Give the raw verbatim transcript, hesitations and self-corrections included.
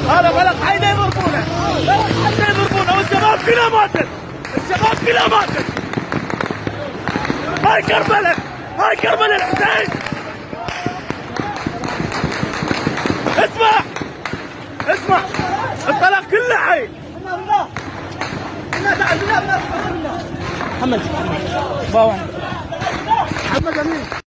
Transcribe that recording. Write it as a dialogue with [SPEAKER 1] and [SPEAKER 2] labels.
[SPEAKER 1] هذا بلد حي يضربونه، بلد حي يضربونه، والشباب كلها ماتت، الشباب كلها ماتت. هاي كربلاء، هاي كربلاء الحسين. اسمع اسمع، الطلق كله حي. محمد محمد محمد امين.